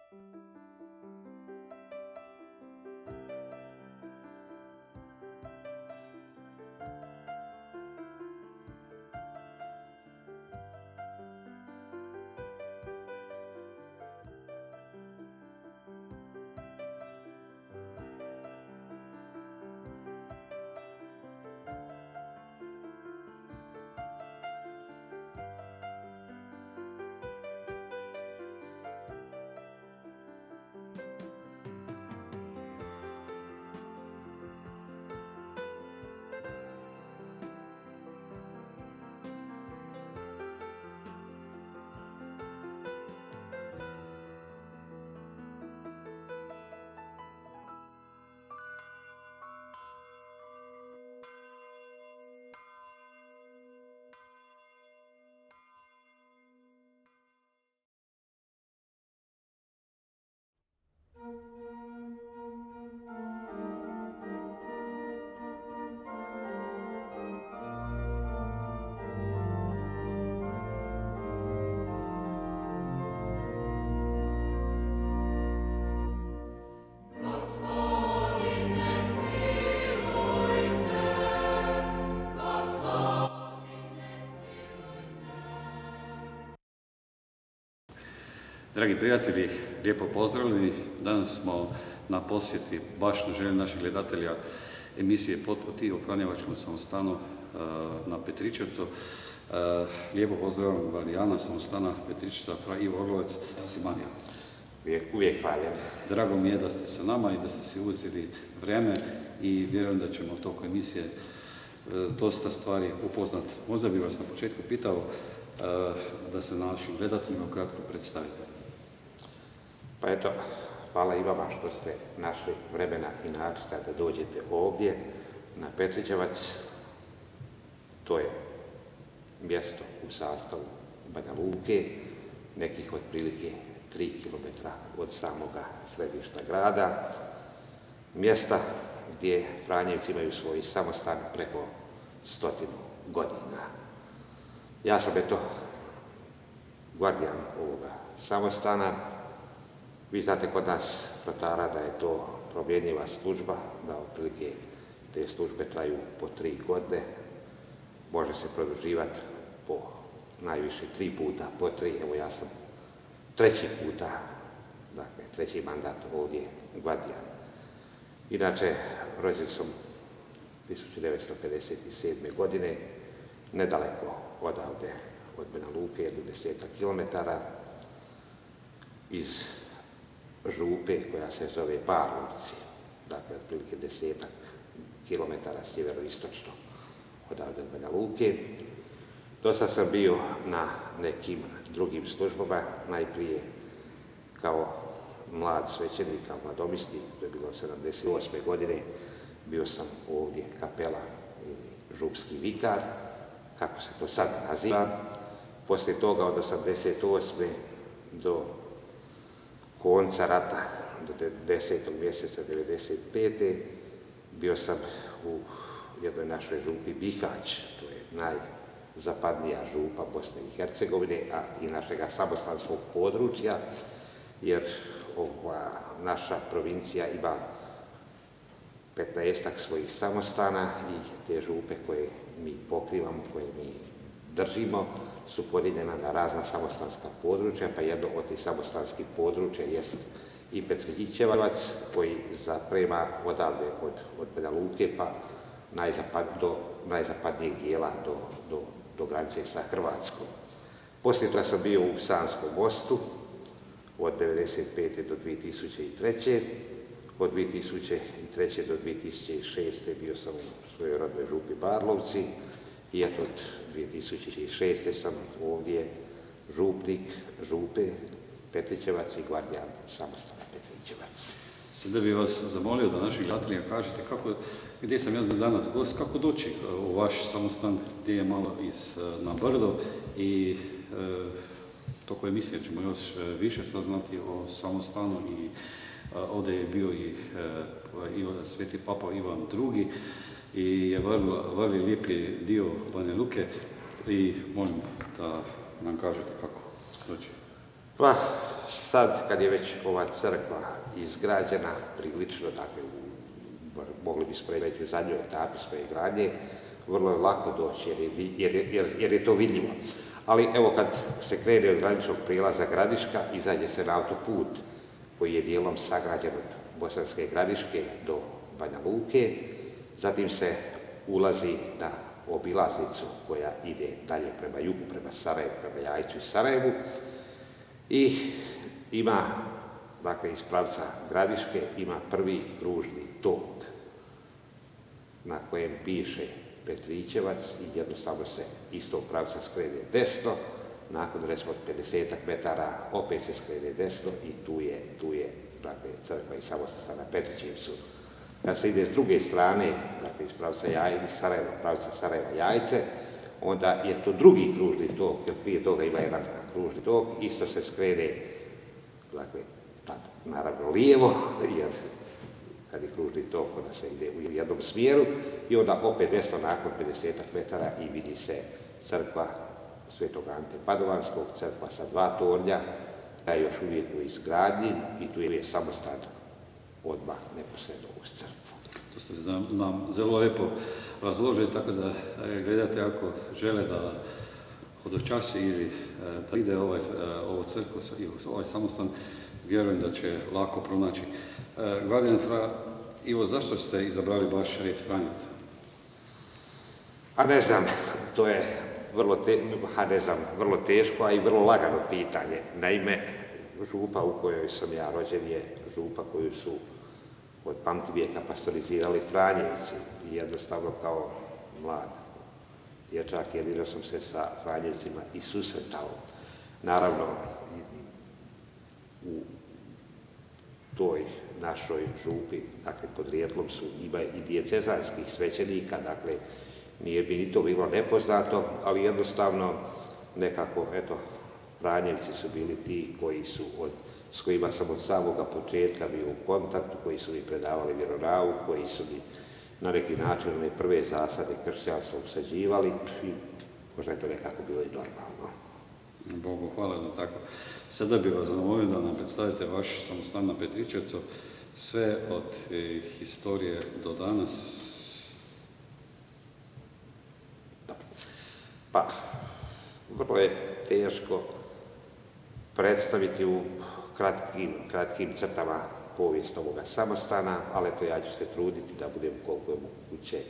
Dragi prijatelji, lijepo pozdravljeni. Danas smo na posjeti, baš na želju naših gledatelja, emisije Potpoti u Franjevačkom samostanu na Petričevcu. Lijepo pozdravljam Varijana samostana Petričevca, fra Ivo Orlovac. Si Marija? Uvijek hvaljen. Drago mi je da ste sa nama i da ste si uzeli vreme i vjerujem da ćemo tokom emisije dosta stvari upoznati. Možda bih vas na početku pitao da se našim gledateljima kratko predstavite. Pa eto, hvala i vama što ste našli vremena i načina da dođete ovdje na Petričevac. To je mjesto u sastavu Banja Luke, nekih otprilike 3 km od samoga središta grada. Mjesta gdje Franjevci imaju svoj samostan preko 100 godina. Ja sam eto gvardijan ovoga samostana. Vi znate kod nas vratara da je to promjenjiva služba, da otprilike te službe traju po 3 godine. Može se produživati po najviše 3 puta, po 3. Evo ja sam 3. puta, dakle 3. mandat ovdje gvardijan. Inače, rođen sam 1957. godine, nedaleko odavde, od Banja Luke, jedno 10 kilometara, iz župe koja se zove Parlovci, dakle otprilike 10 kilometara sjeveroistočno odavde od Banja Luke. Dosad sam bio na nekim drugim službama, najprije kao mlad svećenik, kao mladomisnik, to je bilo 78. godine, bio sam ovdje kapela ili župski vikar, kako se to sad naziva. Poslije toga od 88. do konca rata, do 10. mjeseca 95. bio sam u jednoj našoj župi Bihać, to je najzapadnija župa Bosne i Hercegovine, a i našega samostanskog područja, jer ova naša provincija ima 15-ak svojih samostana i te župe koje mi pokrivamo, koje mi držimo, su podijeljena na razna samostanska područja, pa jedno od tih samostanskih područja jest i Petričevac, koji zaprema odavde od Banja Luke pa do najzapadnijeg dijela do granice sa Hrvatskom. Poslije toga sam bio u Sanskom Mostu od 1995. do 2003. Od 2003. do 2006. bio sam u svojoj rodnoj župi Barlovci i eto od 2006. sam ovdje župnik župe Petričevac i gvardijan samostana Petričevac. Sada bih vas zamolio da našim gledateljima kažete gdje sam ja danas gost, kako doći u vaš samostan, gdje je malo na brdo i tokom emisije ćemo još više saznati o samostanu i ovdje je bio i sveti papa Ivan II. I je vrlo lijepi dio Banja Luke i molim da nam kažete kako doći. Pa sad kad je već ova crkva izgrađena prilično, dakle, mogli bismo reći u zadnjoj etapi svoje gradnje, vrlo je lako doći jer je to vidljivo. Ali evo kad se krene od graničnog prijelaza Gradiška, izađe se na autoput koji je dijelom sagrađen od Bosanske Gradiške do Banja Luke, zatim se ulazi na obilaznicu koja ide dalje prema jugu, prema Sarajevu, prema Jajcu i Sarajevu i ima, dakle, iz pravca Gradiške ima prvi kružni tok na kojem piše Petričevac i jednostavno se iz tog pravca skrene desno, nakon recimo 50 metara opet se skrene desno i tu je dakle, crkva i samostan na Petričevcu. Kad se ide s druge strane, dakle iz pravca Sarajeva, pravca Sarajeva Jajce, onda je to drugi kružni tok, jer prije toga ima jedan kružni tok, isto se skrene, dakle, naravno lijevo, jer kad je kružni tok, onda se ide u jednom smjeru i onda opet desno nakon 50 metara i vidi se crkva Svetog Ante Padovanskog, crkva sa 2 tornja, da je još uvijek u izgradnji i tu je samostan odmah neposredno uz crkvu. To ste nam zelo lepo razložili, tako da gledate ako žele da hodočasi ili da vide ovo crkvu i ovaj samostan, vjerujem da će lako pronaći. Guardian fra, Ivo, zašto ste izabrali baš red Franjevca? A ne znam, to je vrlo teško, a i vrlo lagano pitanje. Naime, župa u kojoj sam ja rođen je župa koju su od pamtivijeka pastorizirali Franjevci i jednostavno kao mlad dječak jedino sam se sa Franjevcima i susretao. Naravno, u toj našoj župi, dakle, podrijetlom su ima i dijecezanskih svećenika, dakle, nije bi ni to bilo nepoznato, ali jednostavno nekako, eto, Franjevci su bili ti koji su, s kojima sam od samoga početka bio u kontaktu, koji su mi predavali vjeronauk, koji su mi na neki način one prve zasade kršćanstva usađivali i možda je to nekako bilo i normalno. Bogu hvala da tako. Sada bih vas zamolio da nam predstavite vaš samostan na Petričevcu, sve od historije do danas. Pa, vrlo je teško predstaviti u kratkim crtama povijest ovoga samostana, ali to ja ću se truditi da budem koliko je moguće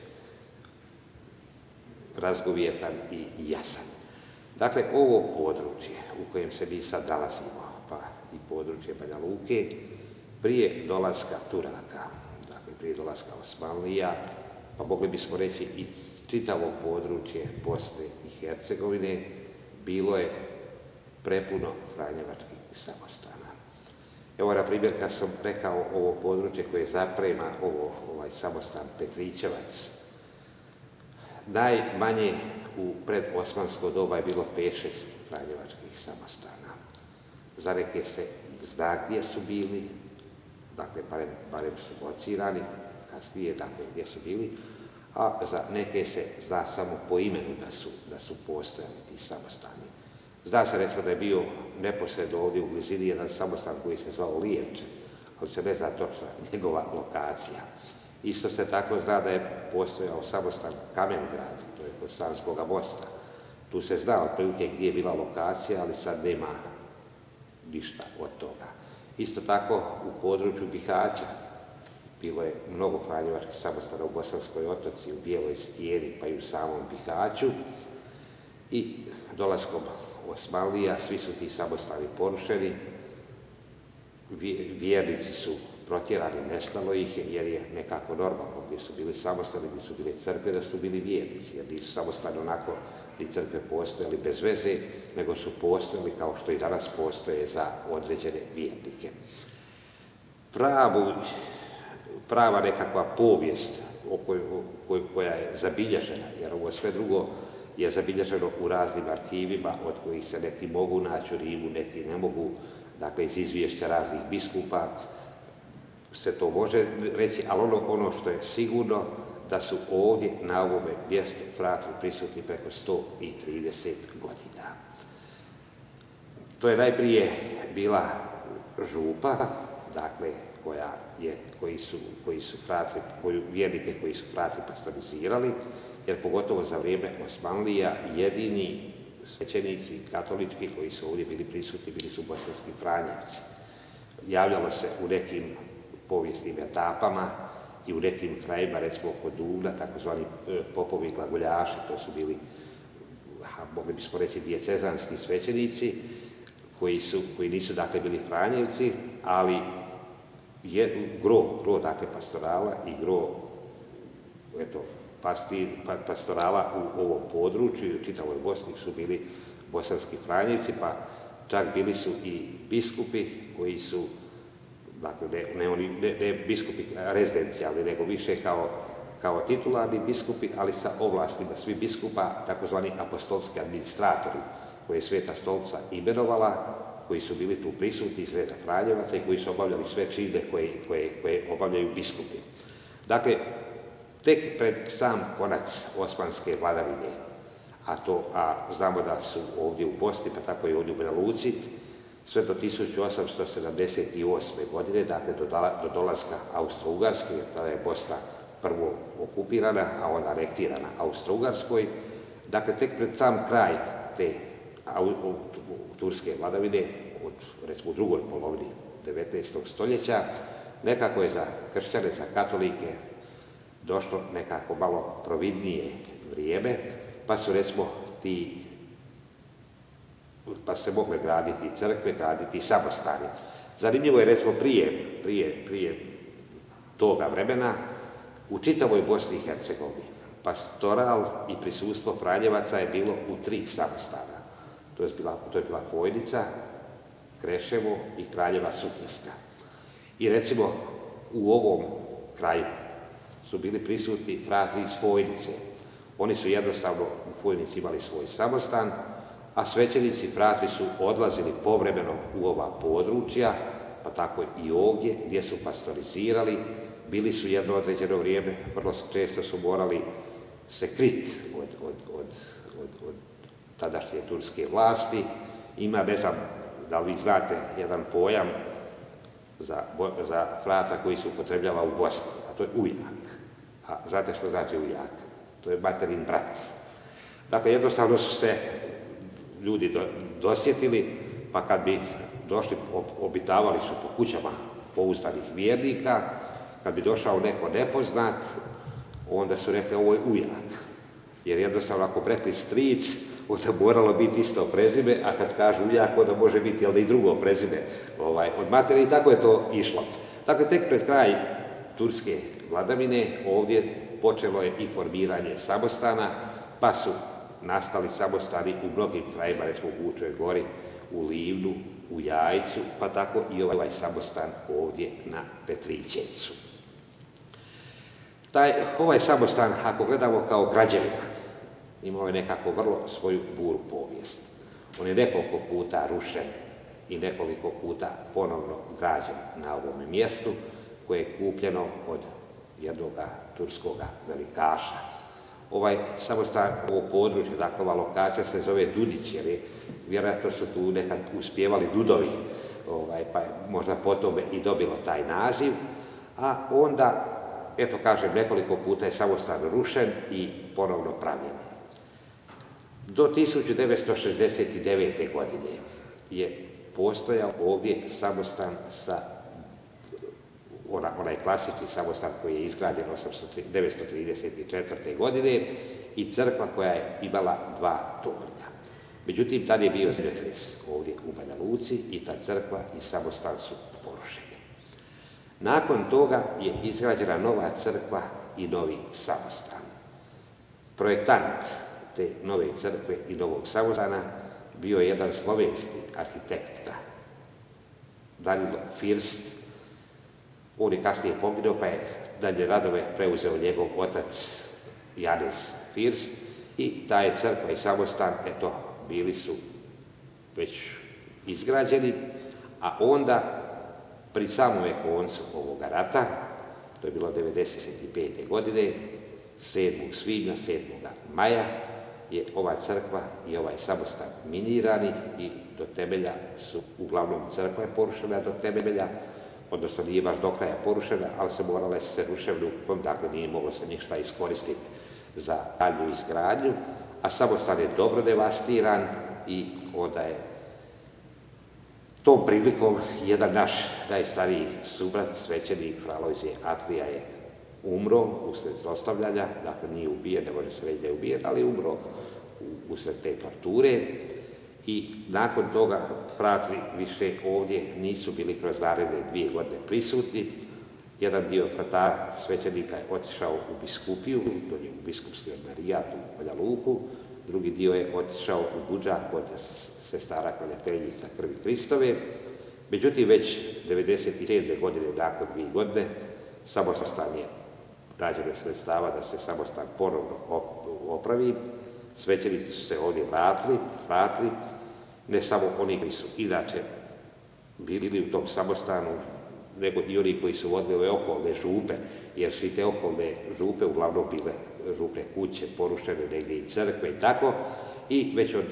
razgovjetan i jasan. Dakle, ovo područje u kojem se mi sad nalazimo, pa i područje Banja Luke, prije dolaska Turaka, dakle prije dolaska Osmanlija, pa mogli bismo reći i čitavo područje Bosne i Hercegovine, bilo je prepuno franjevačkih samostana. Evo, na primjer, kad sam rekao ovo područje koje zaprema ovaj samostan Petričevac, najmanje u predosmansko doba je bilo 5-6 franjevačkih samostana. Za neke se zna gdje su bili, dakle, barem su locirani, kasnije, dakle, gdje su bili, a za neke se zna samo po imenu da su postojali ti samostani. Zna se, recimo, da je bio neposredno ovdje u blizini jedan samostan koji se zvao Lijevče, ali se ne zna točno njegova lokacija. Isto se tako zna da je postojao samostan Kamengrad, to je kod Savskoga mosta. Tu se zna otprilike gdje je bila lokacija, ali sad nema ništa od toga. Isto tako u području Bihaća bilo je mnogo franjevačkih samostana u Bosanskoj otoci, u Bijeloj stijeni, pa i u samom Bihaću. I dolaskom Osmanlija svi su ti samostani porušeni, vjernici su protjerani, nestalo ih je, jer je nekako normalno gdje su bili samostani, gdje su bile crkve, da su bili vjernici, jer nisu samostani onako ni crkve postojali bez veze, nego su postojali kao što i danas postoje za određene vjernike. Prava nekakva povijest koja je zabilježena, jer ovo sve drugo je zabilježeno u raznim arhivima, od kojih se neki mogu naći u Rimu, neki ne mogu, dakle iz izvješća raznih biskupa se to može reći, ali ono što je sigurno da su ovdje na ovome mjestu Fratri prisutni preko 130 godina. To je najprije bila župa, dakle, vjernike koji su fratri pastorizirali, jer pogotovo za vrijeme Osmanlija jedini svećenici katolički koji su ovdje bili prisutni bili su bosanski franjevci. Javljalo se u nekim povijesnim etapama i u nekim krajima, recimo kod Duvna, takozvani popovi glagoljaši, to su bili, mogli bismo reći, dijecezanski svećenici, koji nisu dakle bili franjevci, ali gro dakle pastorala i gro pastorala u ovom području i u čitavoj Bosni su bili bosanski franjevci, pa čak bili su i biskupi koji su, dakle ne biskupi rezidencijalni, nego više kao titularni biskupi, ali sa ovlastima svi biskupa, takozvani apostolski administratori, koje je Sveta stolica imenovala, koji su bili tu prisutni iz reda franjevaca i koji su obavljali sve čine koje obavljaju biskupi. Dakle, tek pred sam konac osmanske vladavine, a znamo da su ovdje u Bosni, pa tako i ovdje u Banja Luci, sve do 1878. godine, dakle do dolaska Austro-Ugarske, jer tada je Bosna prvo okupirana, a onda anektirana Austro-Ugarskoj. Dakle, tek pred sam kraj te turske vladavine, recimo u drugoj polovini 19. stoljeća, nekako je za kršćane, za katolike došlo nekako malo providnije vrijeme, pa su recimo pa se mogle graditi crkve, graditi samostani. Zanimljivo je recimo prije toga vremena u čitavoj Bosni i Hercegovini pastoral i prisustvo franjevaca je bilo u 3 samostana. To je bila Fojnica, Kreševo i Kraljeva Sutjeska. I recimo u ovom kraju su bili prisutni fratri iz Fojnice. Oni su jednostavno u Fojnici imali svoj samostan, a svećenici fratri su odlazili povremeno u ova područja, pa tako i ovdje gdje su pastorizirali. Bili su jedno određeno vrijeme, vrlo često su morali se kriti od tadašnje turske vlasti. Ima, ne znam da li vi znate, jedan pojam za frata koji se upotrebljava u Bosni, a to je ujak. A znate što znači ujak? To je materin brat. Dakle, jednostavno su se ljudi dosjetili, pa kad bi došli, obitavali su po kućama pouzdanih vjernika, kad bi došao neko nepoznat, onda su rekli ovo je ujak. Jer jednostavno ako bi rekli stric, onda moralo biti isto prezime, a kad kažu ujak, onda može biti i drugo prezime od materije i tako je to išlo. Dakle, tek pred kraj turske vladavine ovdje počelo je i formiranje samostana, pa su nastali samostani u mnogim krajima, recimo u Vučoj Gori, u Livnu, u Jajcu, pa tako i ovaj samostan ovdje na Petrićevcu. Ovaj samostan, ako gledamo kao građevina, imao je nekako vrlo svoju buru povijest. On je nekoliko puta rušen i nekoliko puta ponovno građen na ovome mjestu, koje je kupljeno od jednog turskoga velikaša. Ovaj samostan, ovo područje, dakle ova lokacija se zove Dudić, jer vjerojatno su tu nekad uspjevali dudovi, pa je možda potom i dobilo taj naziv, a onda, eto kažem, nekoliko puta je samostan rušen i ponovno pravljen. Do 1969. godine je postojao ovdje samostan onaj klasični samostan koji je izgrađen 1934. godine i crkva koja je imala 2 tornja. Međutim, tad je bio zemljotres ovdje u Banja Luci i ta crkva i samostan su porušeni. Nakon toga je izgrađena nova crkva i novi samostan. Projektant te nove crkve i novog samostana bio je jedan slovenski arhitekta, Danilo First. On je kasnije poginuo, pa je dalje radove preuzeo njegov otac Janez First i ta je crkva i samostan, eto, bili su već izgrađeni, a onda pri samome koncu ovoga rata, to je bilo 1995. godine, 7. svibnja, 7. maja, je ova crkva i ovaj samostan minirani i do temelja su, uglavnom crkva je porušena do temelja, odnosno nije baš do kraja porušena, ali se morala se ruševljukom, dakle nije moglo se ništa iskoristiti za dalju izgradnju, a samostan je dobro devastiran i onda je tom prilikom jedan naš najstariji subrat, svećenik Alojzije Atlija je umro usred zlostavljanja, dakle nije ubijen, ne može se reći da je ubijen, ali je umro usred te torture i nakon toga fratri više ovdje nisu bili kroz naredne 2 godine prisutni. Jedan dio fratara svećenika je otišao u biskupiju, u biskupski ordinarijat u Banja Luku, drugi dio je otišao u Budžak kod sestara klanjateljica krvi Kristove. Međutim, već 1997. godine, nakon 2 godine, samostan je nađeno sredstava da se samostan ponovno opravi. Svećenici su se ovdje vratili, ne samo oni koji su inače bili u tom samostanu, nego i oni koji su vodili ove okolne župe, jer su i te okolne župe uglavnom bile župne kuće, porušene negdje i crkve i tako, i već od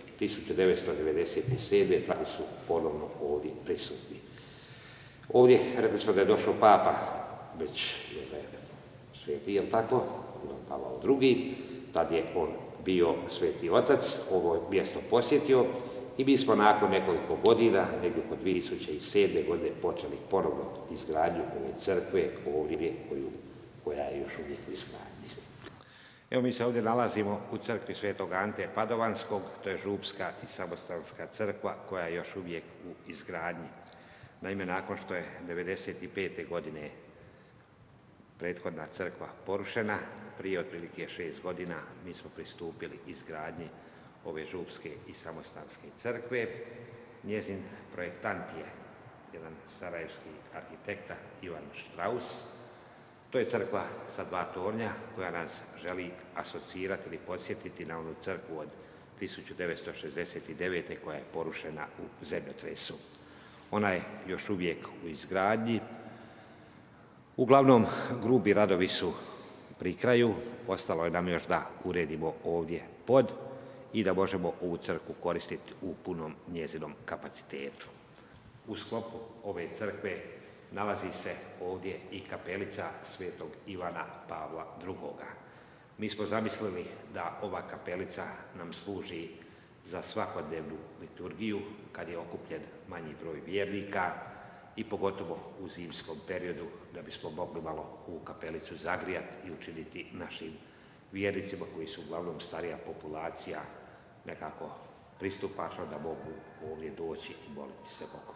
1997. frati su ponovno ovdje prisutni. Ovdje, rekli smo da je došao papa, već je sveti, jel tako, Ivan Pavao II, tad je on bio sveti otac, ovo mjesto posjetio i mi smo nakon nekoliko godina, negdje oko 2007. godine, počeli ponovno izgradnju ove crkve ovdje koja je još uvijek u izgradnji. Evo mi se ovdje nalazimo u crkvi svetog Ante Padovanskog, to je župska i samostanska crkva koja je još uvijek u izgradnji. Naime, nakon što je 1995. godine prethodna crkva porušena, prije otprilike 6 godina mi smo pristupili izgradnji ove župske i samostanske crkve. Njezin projektant je jedan sarajevski arhitekta Ivan Štraus. To je crkva sa 2 tornja koja nas želi asocirati ili podsjetiti na onu crkvu od 1969. koja je porušena u zemljotresu. Ona je još uvijek u izgradnji. Uglavnom, grubi radovi su pri kraju, ostalo je nam još da uredimo ovdje pod i da možemo ovu crkvu koristiti u punom njezinom kapacitetu. U sklopu ove crkve nalazi se ovdje i kapelica svetog Ivana Pavla II. Mi smo zamislili da ova kapelica nam služi za svakodnevnu liturgiju kad je okupljen manji broj vjernika i pogotovo u zimskom periodu da bismo mogli malo u kapelicu zagrijati i učiniti našim vjernicima koji su uglavnom starija populacija nekako pristupačno da mogu ovdje doći i moliti se Bogu.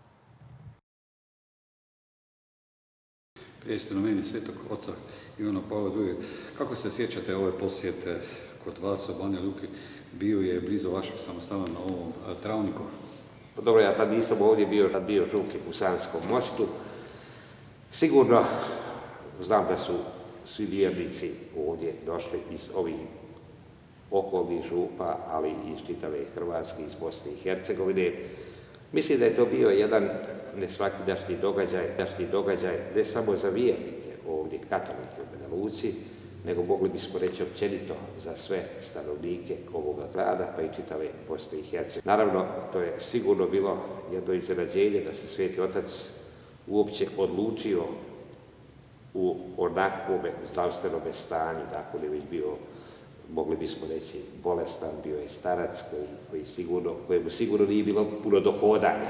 Prijestveno meni svetog oca Ivana Pavla II. Kako se sjećate ove posjete kod vas u Banja Luki? Bio je blizu vašeg samostana na ovom travniku. Pa dobro, ja tad nisam ovdje bio, tad bio župnik u Sanskom mostu. Sigurno znam da su svi vjernici ovdje došli iz ovih okolnih župa, ali i iz čitave Hrvatske, iz Bosne i Hercegovine. Mislim da je to bio jedan nesvakidašnji događaj, ne samo za vjernike ovdje, katolike u Banja Luci, nego mogli bismo reći općenito za sve stanovnike ovoga grada, pa i čitave Bosne i Hercegovine. Naravno, to je sigurno bilo jedno iznenađenje da se Sveti Otac uopće odlučio u onakvome zdravstvenome stanju, dakle je već bio, mogli bismo reći, bolestan, bio je starac kojemu sigurno nije bilo puno dohodanja.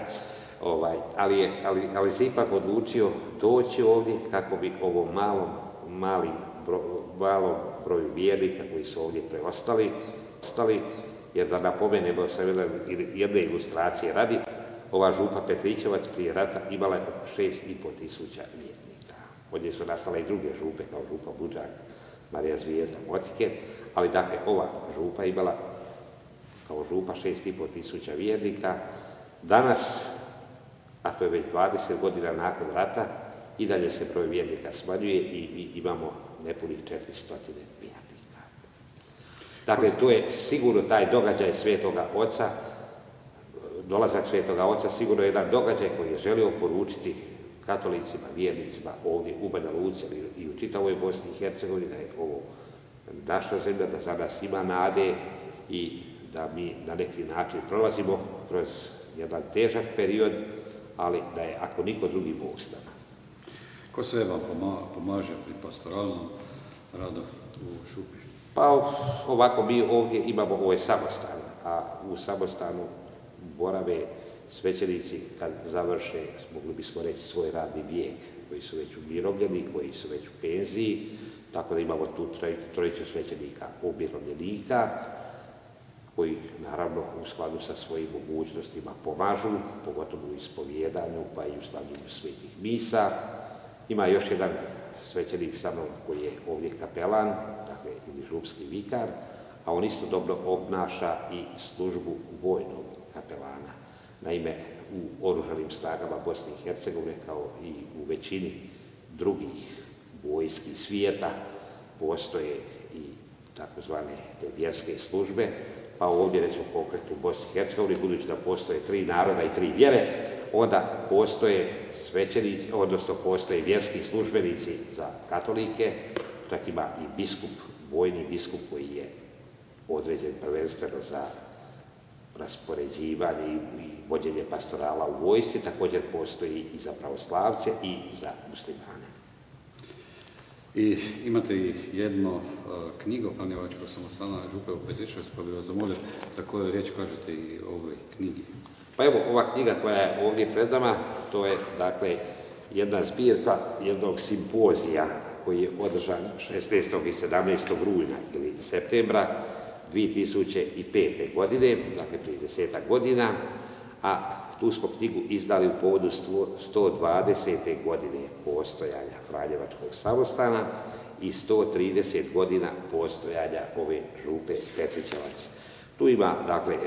Ali se ipak odlučio doći ovdje kako bi ovom malom broju vjernika koji su ovdje preostali, jer da napomenemo sa jedne ilustracije radi, ova župa Petrićevac prije rata imala je oko 6.500 vjernika. Od nje su nastale i druge župe kao župa Budžak, Marija Zvijezda, Motike, ali dakle ova župa imala kao župa 6.500 vjernika. Danas, a to je već 20 godina nakon rata, i dalje se broj vjernika smanjuje i imamo nepunih 400 vjernika. Dakle, to je sigurno taj događaj Svetoga Oca, dolazak Svetoga Oca, sigurno je jedan događaj koji je želio poručiti katolicima, vjernicima ovdje u Banja Luci i u čitavoj Bosni i Hercegovini da je ovo naša zemlja, da za nas ima nade i da mi na neki način prolazimo kroz jedan težak period, ali da je ako niko drugi Bog s nama. Ko sve vam pomaže pri pastoralnom radu u župi? Pa ovako, mi ovdje imamo ovaj samostan, a u samostanu borave svećenici kad završe, mogli bismo reći, svoj radni vijek, koji su već umirovljeni, koji su već u penziji, tako da imamo tu trojicu svećenika umirovljenika, koji naravno u skladu sa svojim mogućnostima pomažu, pogotovo u ispovjedanju pa i u slavljenju svetih misa. Ima još jedan svećenik sa mnom koji je ovdje kapelan, dakle ili župski vikar, a on isto dobro obnaša i službu vojnog kapelana. Naime, u oružanim snagama Bosne i Hercegovine, kao i u većini drugih vojski svijeta, postoje i takozvane te vjerske službe, pa ovdje, recimo konkretno u Bosni i Hercegovini, budući da postoje 3 naroda i 3 vjere, onda postoje svećenici, odnosno postoje vjerski službenici za katolike, čak ima i biskup, vojni biskup koji je određen prvenstveno za raspoređivanje i vođenje pastorala u vojsci, također postoji i za pravoslavce i za muslimane. I imate i jedno knjigo Franjevačkog samostana Župe u Petričevac, pa bih vas zamolio da koju riječ kažete i o ovoj knjigi. Pa evo, ova knjiga koja je ovdje pred nama, to je dakle jedna zbirka jednog simpozija koji je održan 16. i 17. rujna ili septembra 2005. godine, dakle prije 10 godina, a tu smo knjigu izdali u povodu 120. godine postojanja Franjevačkog samostana i 130 godina postojanja ove župe Petričevac. Tu ima, dakle,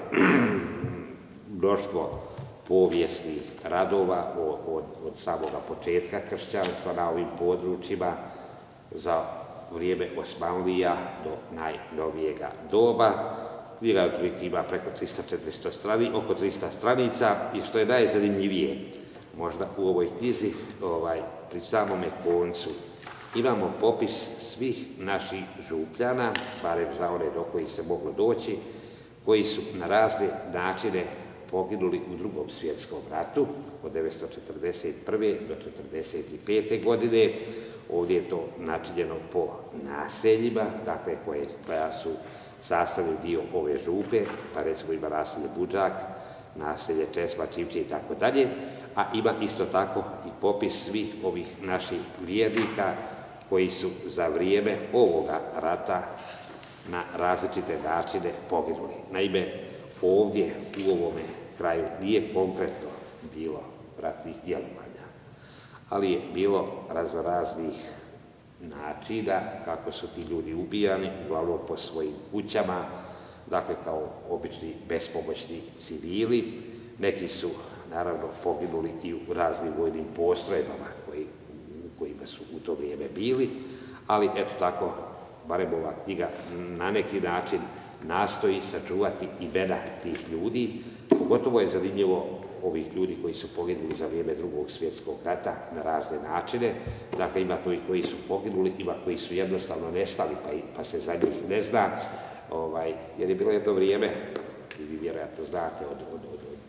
mnoštvo povijesnih radova od samoga početka kršćanstva na ovim područjima za vrijeme Osmanlija do najnovijega doba. Knjiga otprilike ima preko 300-400 stranica, oko 300 stranica i što je najzanimljivije možda u ovoj knjizi, pri samome koncu, imamo popis svih naših župljana, barem za one do kojih se moglo doći, koji su na razne načine poginuli u Drugom svjetskom ratu od 1941. do 1945. godine. Ovdje je to načinjeno po naseljima, dakle koja su sastavni dio ove župe, pa recimo ima naselje Budžak, naselje Česma, Čivče i tako dalje, a ima isto tako i popis svih ovih naših vjernika koji su za vrijeme ovoga rata na različite načine poginuli. Naime, ovdje u ovome kraju nije konkretno bilo ratnih djelovanja, ali je bilo raznoraznih načina kako su ti ljudi ubijani, uglavnom po svojim kućama, dakle kao obični bespomoćni civili. Neki su naravno poginuli i u raznim vojnim postrojbama u kojima su u to vrijeme bili, ali eto tako, barem ova knjiga na neki način nastoji sačuvati imena tih ljudi. Pogotovo je zanimljivo ovih ljudi koji su poginuli za vrijeme Drugog svjetskog rata na razne načine. Dakle, ima tu i koji su poginuli, ima koji su jednostavno nestali, pa se za njih ne zna. Jer je bilo jedno vrijeme, i vi vjerojatno znate, od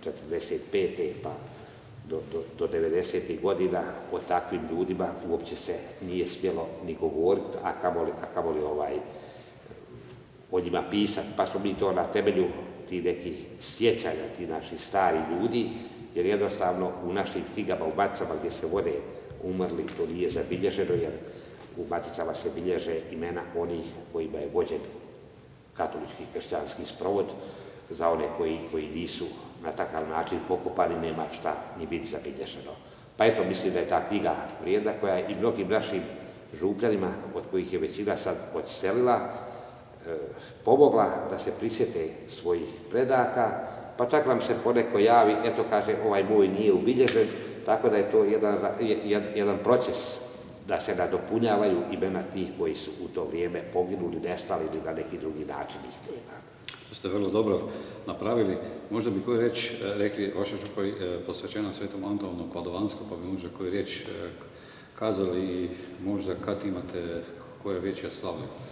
45. pa do 90. godina o takvim ljudima uopće se nije smjelo ni govoriti, a kamoli o njima pisati. Pa smo mi to na temelju ti nekih sjećanja, ti naši stari ljudi, jer jednostavno u našim knjigama, u maticama gdje se vode umrli, to nije zabilježeno, jer u maticama se bilježe imena onih kojima je vođen katolički kršćanski sprovod. Za one koji nisu na takav način pokopani nema šta ni biti zabilježeno. Pa eto, mislim da je ta knjiga vrijedna koja je i mnogim našim župljanima, od kojih je većina sad odselila, pomogla da se prisjete svojih predaka, pa čak nam se poneko javi, eto kaže, ovaj moj nije ubilježen, tako da je to jedan proces da se nadopunjavaju imena tih koji su u to vrijeme poginuli, nestali ili na neki drugi način ih nema. To ste vrlo dobro napravili. Možda bi koju riječ rekli, vaša župa je posvećena Svetom Antonu Padovanskom, pa bi možda koju riječ kazali i možda kad imate koje veće slavlje?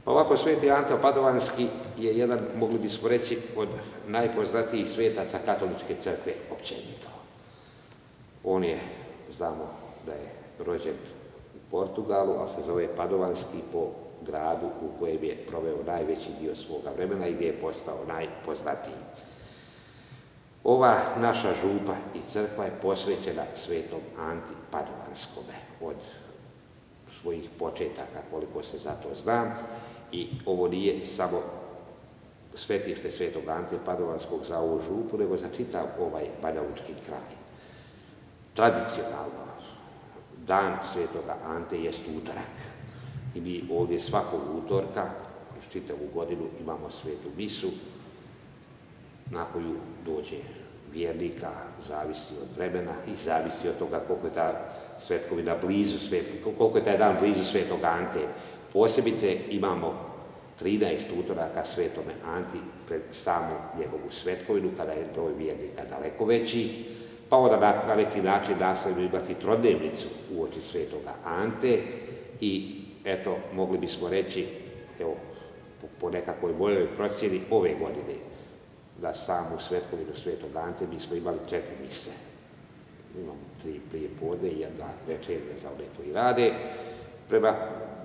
Pa ovako, sveti Ante Padovanski je jedan, mogli bismo reći, od najpoznatijih svetaca katoličke crkve općenito. On je, znamo da je rođen u Portugalu, ali se zove Padovanski po gradu u kojem je proveo najveći dio svoga vremena i gdje je postao najpoznatiji. Ova naša župa i crkva je posvećena svetom Anti Padovanskome od svojih početaka, koliko se za to znam, i ovo nije samo svetište svetog Ante Padovanskog za ovu župu, nego za čitav ovaj banjalučki kraj. Tradicionalno, dan svetoga Ante jest utorak. I mi ovdje svakog utorka, čitavu godinu, imamo svetu misu, na koju dođe vjernika, zavisi od vremena i zavisi od toga koliko je ta svetkovina blizu, koliko je taj dan blizu svetog Ante. Posebice imamo 13 utoraka svetome Anti pred samu njegovu svetkovinu, kada je broj vjernika daleko veći, pa onda na neki način nastojimo imati trodnevnicu uoči svetoga Ante i eto, mogli bismo reći, evo, po nekakvoj mojoj procjeni ove godine, da samu svetkovinu svetog Ante mi smo imali 4 mise. Imamo 3 prije podne i jedna večernja za one koji rade. Prema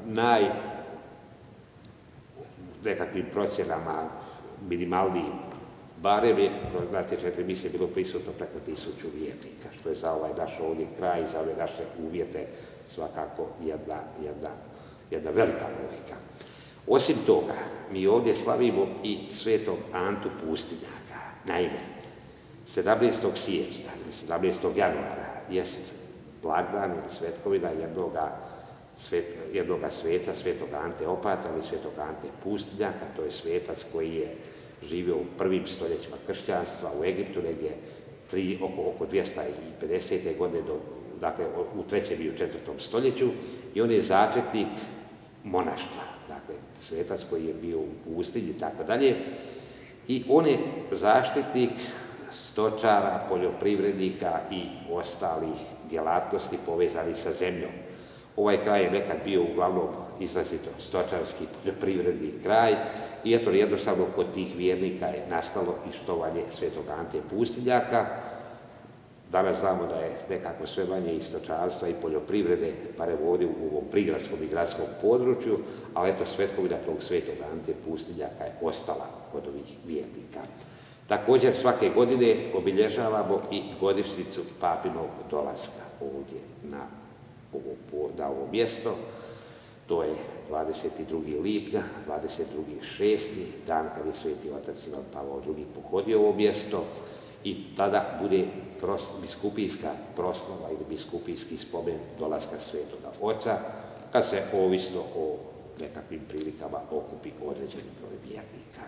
nekakvim procjenama minimalnijim barem je, na te 4 mise bilo prisutno preko 1000 vjernika, što je za ovaj naš ovdje kraj, za ove naše uvjete svakako jedna velika brojka. Osim toga, mi ovdje slavimo i svetog Antu Pustinjaka. Naime, 17. siječnja ili 17. januara jest blagdan ili svetkovina jednoga sveca, svetog Ante Opata ili svetog Ante Pustinjaka. To je svetac koji je živio u prvim stoljećima kršćanstva u Egiptu, negdje oko 250. godine, dakle u 3. i u 4. stoljeću, i on je začetnik monaštva, dakle svetac koji je bio u pustinji i tako dalje, i on je zaštitnik stočara, poljoprivrednika i ostalih djelatnosti povezanih sa zemljom. Ovaj kraj je nekad bio uglavnom izrazito stočarski, poljoprivredni kraj i eto, jednostavno kod tih vjernika je nastalo i štovanje svetog Ante Pustinjaka. Danas znamo da je nekako sve manje i stočarstva i poljoprivrede, barem ovdje u ovom prigradskom i gradskom području, ali eto, svetkovina tog svetog Ante Pustinjaka je ostala kod ovih vjernika. Također, svake godine obilježavamo i godišnjicu papinog dolaska ovdje na ovo mjesto. To je 22. lipnja, 22.6., dan kad je sveti otac Ivan Pavao II. Pohodio ovo mjesto i tada bude biskupijska proslava ili biskupijski spomen dolaska svetoga oca, kad se ovisno o nekakvim prilikama okupi određeni broj vjernika.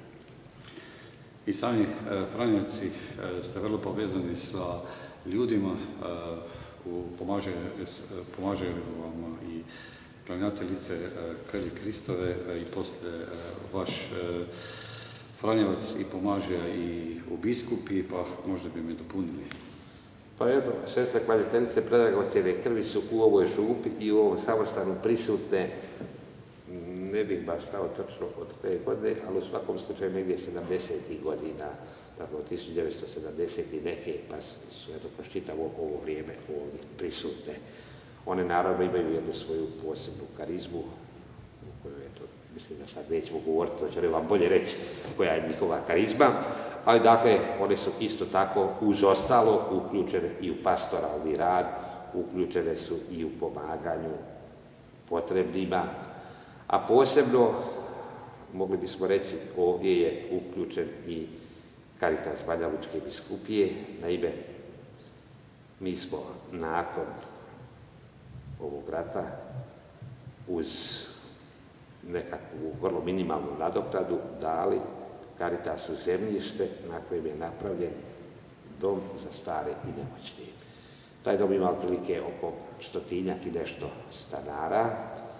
I sami Franjevci ste vrlo povezani sa ljudima, pomaže vam i klanjateljice krvi Kristove i poslije vaš Franjevac i pomaže i u biskupi, pa možda bi me dopunili. Pa eto, sestre klanjateljice predragocjene krvi su u ovoj župi i u ovom samostanu prisutne, ne bih baš stao točno od koje godine, ali u svakom slučaju negdje 70. godina, dakle od 1970. neke, pa su eto kroz čitavo ovo vrijeme ovdje prisutne. One naravno imaju jednu svoju posebnu karizmu, u kojoj eto, mislim da sad nećemo govoriti, to će vam bolje reći koja je njihova karizma, ali dakle one su isto tako uz ostalo uključene i u pastoralni rad, uključene su i u pomaganju potrebnima, a posebno, mogli bismo reći, ovdje je uključen i Caritas Banjalučke biskupije. Naime, mi smo nakon ovog rata uz nekakvu vrlo minimalnu nadoknadu dali Caritasu zemljište na kojem je napravljen dom za stare i nemoćne. Taj dom ima otprilike oko 100-tinjak i nešto stanara.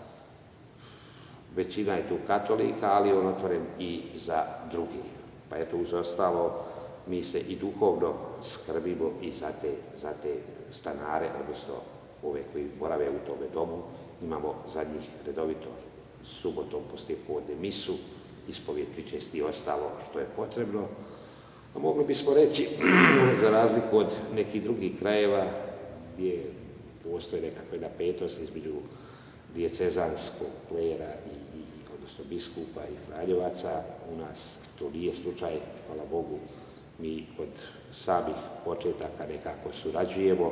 Većina je tu katolika, ali on otvoren i za drugi. Pa eto, uz ostalo, mi se i duhovno skrbimo i za te stanare, odnosno ove koji borave u tome domu. Imamo za njih redovito subotom poslijepodne misu, ispovijed pričesti i ostalo što je potrebno. A mogli bismo reći, za razliku od nekih drugih krajeva gdje postoje nekakve napetosti između dijecezanskog klera odnosno biskupa i franjevaca, u nas to nije slučaj, hvala Bogu, mi od samih početaka nekako surađujemo.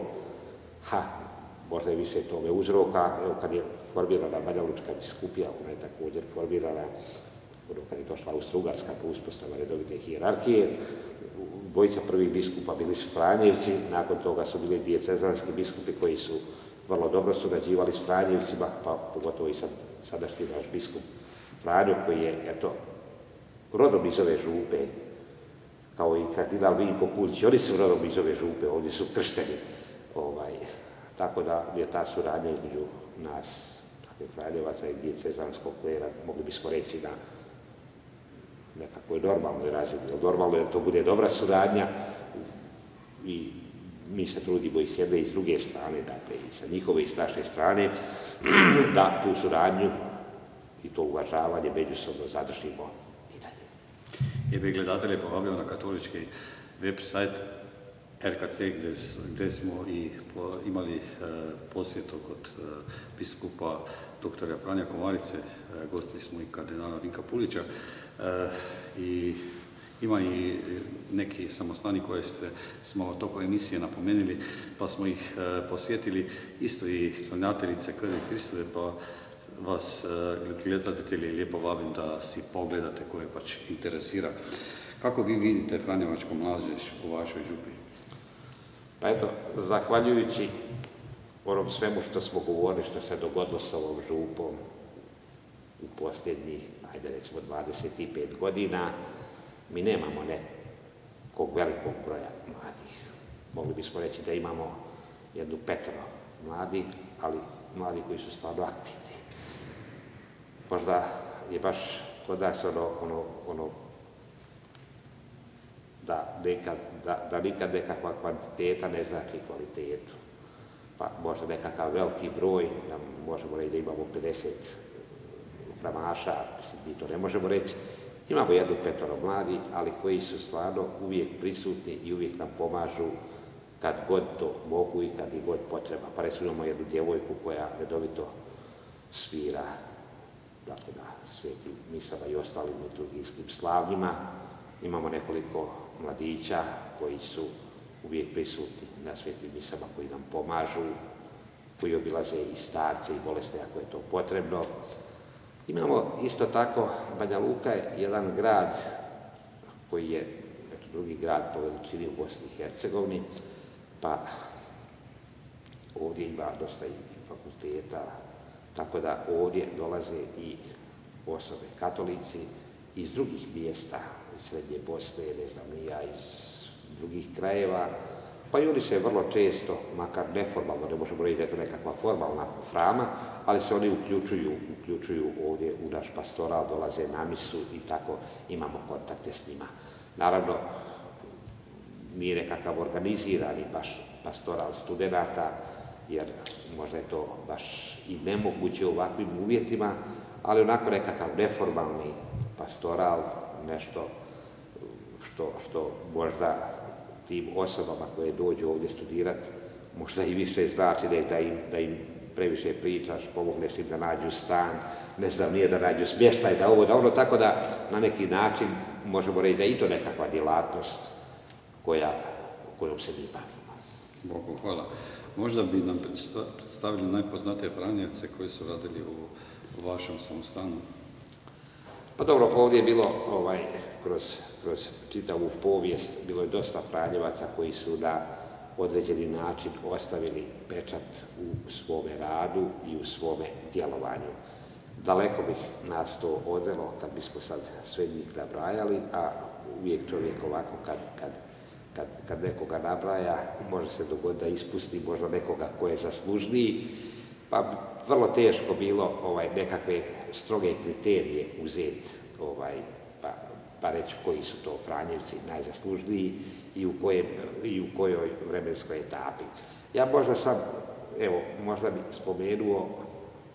Možda je više tome uzroka, evo kad je formirana Banja Lučka biskupija, ona je također formirana, kad je došla Austro-Ugarska po uspostava redovite hijerarhije, dvojica prvih biskupa bili su Franjevci, nakon toga su bili dijecezanski biskupi koji su vrlo dobro surađivali s Franjevcima, pa pogotovo i sadašnji naš biskup Franjo, koji je, eto, rodom iz ove župe, kao i kardinal Vinko Pulić, oni su rodom iz ove župe, ovdje su kršteni. Tako da je ta suradnja između nas, dakle, Franjevaca i dijecezanskog klera, mogli bismo reći na nekakvoj normalnoj razini. Normalno je da to bude dobra suradnja i mi se trudimo i s jedne i s druge strane, dakle i sa njihove i s naše strane, da tu suradnju i to uvažavanje međusobno zadržimo i dalje. Ja bih gledatelje povabio na katolički web sajt RKC gdje smo i imali posjetu kod biskupa doktora Franja Komarice, gostili smo i kardinala Vinka Pulića i ima i neki samostani koje smo tokom emisije napomenuli, pa smo ih posjetili, isto i klanjateljice Krvi Kristove, pa vas gledatelji lijepo vabim da si pogledate koje pač interesira. Kako vi vidite franjevačku mladež u vašoj župi? Pa eto, zahvaljujući onom svemu što smo govorili, što se dogodilo s ovom župom u posljednjih, ajde recimo 25 godina, mi nemamo nekog velikog broja mladih. Mogli bismo reći da imamo jednu petoro mladih, ali mladi koji su stvarno aktivni. Možda je baš kod nas ono da nikad nekakva kvantiteta ne znači kvalitetu. Pa možda nekakav veliki broj, možemo reći da imamo 50 framaša, mi to ne možemo reći. Imamo jednu petoro mladih, ali koji su stvarno uvijek prisutni i uvijek nam pomažu kad god to mogu i kad ih god potreba. Pa recimo imamo jednu djevojku koja redovito svira, dakle na svetim misama i ostalim liturgijskim slavljima. Imamo nekoliko mladića koji su uvijek prisutni na svetim misama, koji nam pomažu, koji obilaze i starce i bolesne ako je to potrebno. Imamo isto tako, Banja Luka je jedan grad koji je drugi grad po veličini u Bosni i Hercegovini, pa ovdje ima dosta i fakulteta, tako da ovdje dolaze i osobe katolici iz drugih mjesta, iz Srednje Bosne, ne znam ni ja, iz drugih krajeva, pa i oni se vrlo često, makar neformalno, ne možemo reći da je to nekakva formalna frama, ali se oni uključuju ovdje u naš pastoral, dolaze na misu i tako imamo kontakte s njima. Naravno, nije nekakav organizirani baš pastoral studenata, jer možda je to baš i nemoguće u ovakvim uvjetima, ali onako nekakav neformalni pastoral, nešto što možda tim osobama koje dođu ovdje studirati, možda i više znači da im previše pričaš, pomogneš im da nađu stan, ne znam, nije da nađu smještaj, da ovo, da ono, tako da na neki način možemo reći da je i to nekakva djelatnost kojom se mi bavimo. Bogu hvala. Možda bi nam predstavili najpoznatije Franjevce koji su radili u vašem samostanu? Pa dobro, ovdje je bilo kroz čitavu povijest, bilo je dosta Franjevaca koji su na određeni način ostavili pečat u svome radu i u svome djelovanju. Daleko bih nas to odvelo kad bismo sad sve njih nabrajali, a uvijek čovjek ovako kad nekoga nabraja, može se dogoditi da ispusti možda nekoga ko je zaslužniji, pa vrlo teško bilo nekakve stroge kriterije uzeti, pa reći koji su to Franjevci najzaslužniji i u kojoj vremenskoj etapi. Ja možda bih spomenuo